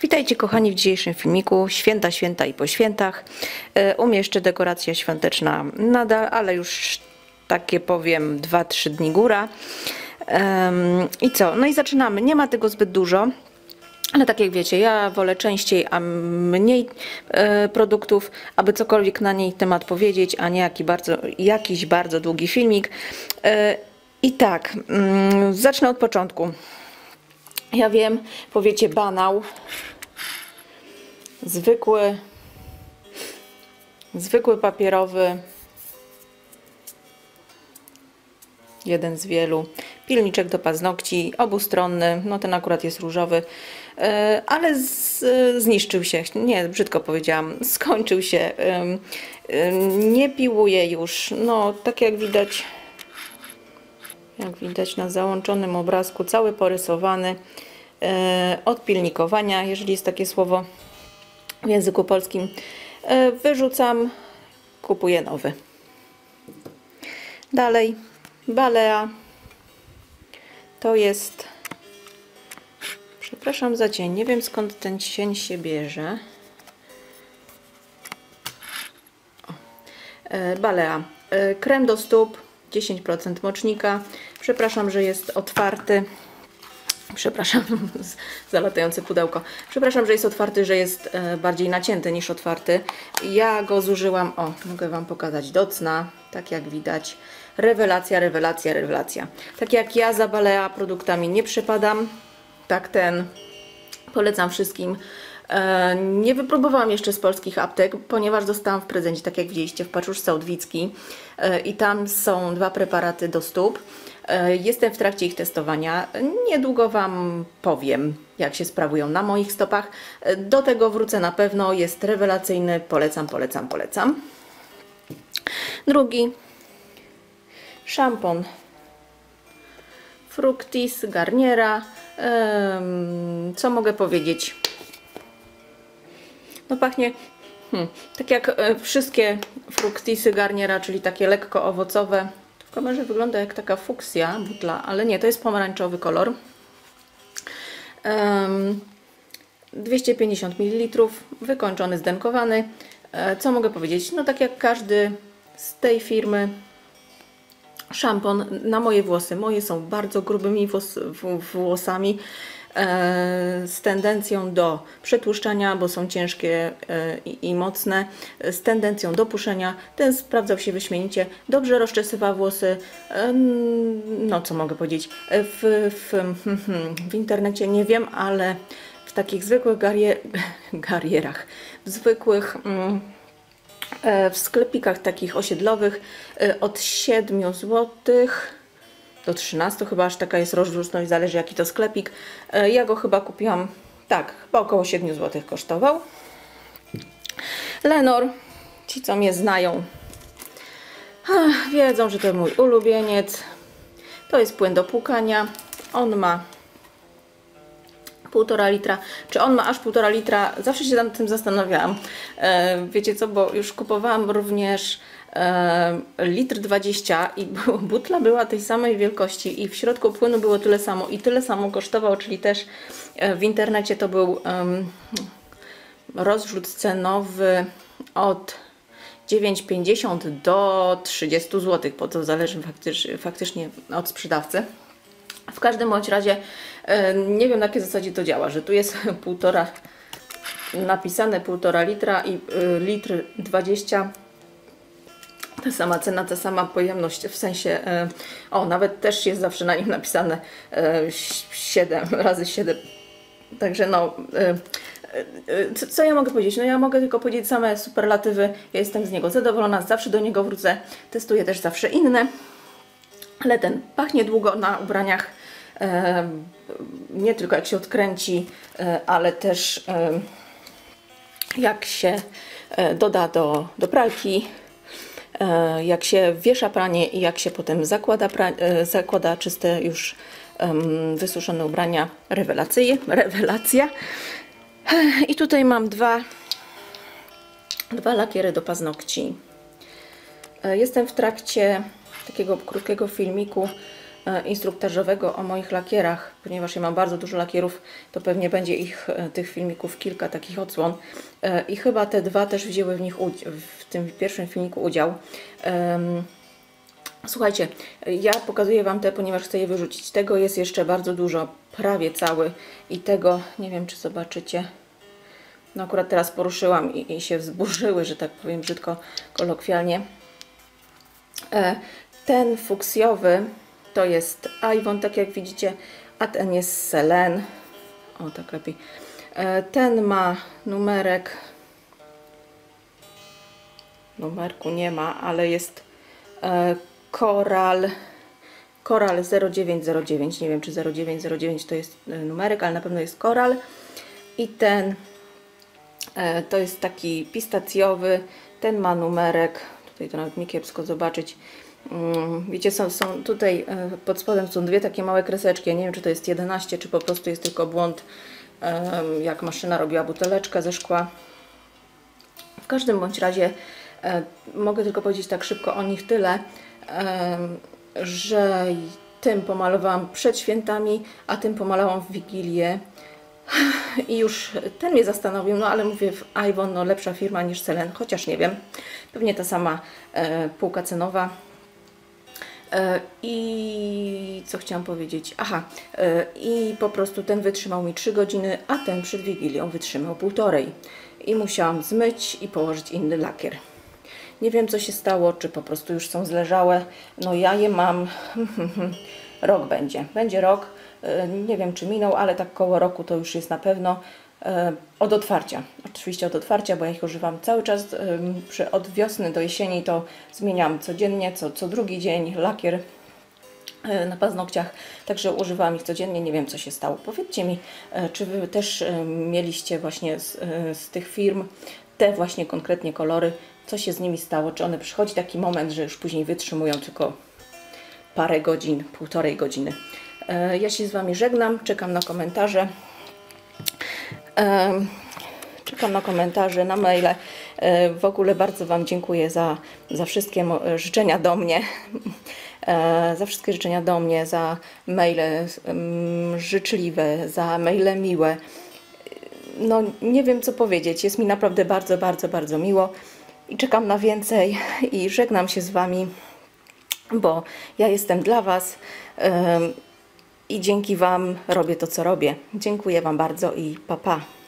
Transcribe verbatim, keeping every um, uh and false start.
Witajcie kochani w dzisiejszym filmiku. Święta, święta i po świętach. U mnie jeszcze dekoracja świąteczna nadal, ale już takie powiem dwa trzy dni góra. I co? No i zaczynamy. Nie ma tego zbyt dużo. Ale tak jak wiecie, ja wolę częściej, a mniej e, produktów, aby cokolwiek na niej temat powiedzieć, a nie jaki bardzo, jakiś bardzo długi filmik. E, I tak, mm, zacznę od początku. Ja wiem, powiecie banał, zwykły, zwykły papierowy, jeden z wielu, pilniczek do paznokci, obustronny, no ten akurat jest różowy, ale z, zniszczył się, nie, brzydko powiedziałam, skończył się, nie piłuje już, no tak jak widać, jak widać na załączonym obrazku, cały porysowany, od pilnikowania, jeżeli jest takie słowo w języku polskim, wyrzucam, kupuję nowy. Dalej Balea, to jest, przepraszam za cień, nie wiem skąd ten cień się bierze. O. Balea, krem do stóp, dziesięć procent mocznika, przepraszam, że jest otwarty. Przepraszam za latające pudełko. Przepraszam, że jest otwarty, że jest bardziej nacięty niż otwarty. Ja go zużyłam, o, mogę Wam pokazać do cna, tak jak widać. Rewelacja, rewelacja, rewelacja. Tak jak ja za Balea produktami nie przepadam, tak ten polecam wszystkim. Nie wypróbowałam jeszcze z polskich aptek, ponieważ dostałam w prezencie, tak jak widzieliście, w paczuszce od Wicki i tam są dwa preparaty do stóp. Jestem w trakcie ich testowania. Niedługo Wam powiem, jak się sprawują na moich stopach. Do tego wrócę na pewno. Jest rewelacyjny. Polecam, polecam, polecam. Drugi szampon Fructis Garniera. Co mogę powiedzieć? No pachnie hmm, tak jak wszystkie Fructisy Garniera, czyli takie lekko owocowe. W kamerze wygląda jak taka fuksja butla, ale nie, to jest pomarańczowy kolor. Um, dwieście pięćdziesiąt mililitrów, wykończony, zdenkowany. E, co mogę powiedzieć? No tak jak każdy z tej firmy szampon na moje włosy. Moje są bardzo grubymi włos włosami. Z tendencją do przetłuszczania, bo są ciężkie i, i mocne, z tendencją do puszenia. Ten sprawdzał się wyśmienicie, dobrze rozczesywa włosy. No co mogę powiedzieć, w, w, w internecie nie wiem, ale w takich zwykłych garier, garierach, w zwykłych w sklepikach takich osiedlowych od siedmiu złotych do trzynastu, chyba aż taka jest rozróżność, zależy jaki to sklepik. Ja go chyba kupiłam, tak, chyba około siedmiu złotych kosztował. Lenor, ci co mnie znają, ach, wiedzą, że to mój ulubieniec. To jest płyn do płukania. On ma półtora litra. Czy on ma aż półtora litra? Zawsze się nad tym zastanawiałam. E, wiecie co, bo już kupowałam również e, litr dwadzieścia i butla była tej samej wielkości i w środku płynu było tyle samo i tyle samo kosztował, czyli też e, w internecie to był e, rozrzut cenowy od dziewięć pięćdziesiąt do trzydziestu złotych, bo to zależy faktycznie, faktycznie od sprzedawcy. W każdym bądź razie nie wiem na jakiej zasadzie to działa, że tu jest półtora napisane półtora litra i litr dwadzieścia, ta sama cena, ta sama pojemność, w sensie o, nawet też jest zawsze na nim napisane siedem razy siedem, także no co, co ja mogę powiedzieć? No ja mogę tylko powiedzieć same superlatywy, ja jestem z niego zadowolona, zawsze do niego wrócę, testuję też zawsze inne. Ale ten pachnie długo na ubraniach, e, nie tylko jak się odkręci, e, ale też e, jak się e, doda do, do pralki, e, jak się wiesza pranie i jak się potem zakłada, pra, e, zakłada czyste już e, wysuszone ubrania. Rewelacyje, rewelacja. E, I tutaj mam dwa, dwa lakiery do paznokci. E, jestem w trakcie takiego krótkiego filmiku instruktażowego o moich lakierach, ponieważ ja mam bardzo dużo lakierów, to pewnie będzie ich, tych filmików, kilka takich odsłon. I chyba te dwa też wzięły w nich w tym pierwszym filmiku udział. Słuchajcie, ja pokazuję Wam te, ponieważ chcę je wyrzucić. Tego jest jeszcze bardzo dużo, prawie cały. I tego, nie wiem czy zobaczycie, no akurat teraz poruszyłam i, i się wzburzyły, że tak powiem brzydko, kolokwialnie. E, ten fuksjowy to jest Avon, tak jak widzicie, a ten jest Selen. O, tak lepiej. E, ten ma numerek, numerku nie ma, ale jest e, Coral, Coral zero dziewięć zero dziewięć, nie wiem czy zero dziewięć zero dziewięć to jest numerek, ale na pewno jest Coral. I ten e, to jest taki pistacjowy, ten ma numerek, tutaj to nawet mi kiepsko zobaczyć. Mm, wiecie, są, są tutaj e, pod spodem są dwie takie małe kreseczki, ja nie wiem czy to jest jedenaście, czy po prostu jest tylko błąd, e, jak maszyna robiła buteleczkę ze szkła. W każdym bądź razie e, mogę tylko powiedzieć tak szybko o nich tyle, że tym pomalowałam przed świętami, a tym pomalowałam w Wigilię i już ten mnie zastanowił, no ale mówię, w Avon, no lepsza firma niż Selen, chociaż nie wiem, pewnie ta sama e, półka cenowa. E, I co chciałam powiedzieć? Aha, e, i po prostu ten wytrzymał mi trzy godziny, a ten przed Wigilią wytrzymał półtorej i musiałam zmyć i położyć inny lakier. Nie wiem co się stało, czy po prostu już są zleżałe. No ja je mam, rok będzie, będzie rok, nie wiem czy minął, ale tak koło roku to już jest na pewno od otwarcia. Oczywiście od otwarcia, bo ja ich używam cały czas, od wiosny do jesieni to zmieniam codziennie, co, co drugi dzień lakier na paznokciach, także używam ich codziennie, nie wiem co się stało. Powiedzcie mi, czy Wy też mieliście właśnie z, z tych firm te właśnie konkretnie kolory, co się z nimi stało, czy one przychodzi taki moment, że już później wytrzymują tylko parę godzin, półtorej godziny. E, ja się z Wami żegnam, czekam na komentarze. E, czekam na komentarze, na maile. E, w ogóle bardzo Wam dziękuję za, za wszystkie życzenia do mnie. E, za wszystkie życzenia do mnie, za maile um, życzliwe, za maile miłe. No nie wiem co powiedzieć, jest mi naprawdę bardzo, bardzo, bardzo miło. I czekam na więcej i żegnam się z Wami, bo ja jestem dla Was yy, i dzięki Wam robię to, co robię. Dziękuję Wam bardzo i pa, pa.